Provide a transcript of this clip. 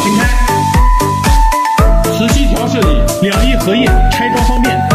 平开，磁吸条设计，2翼合印，拆装方便。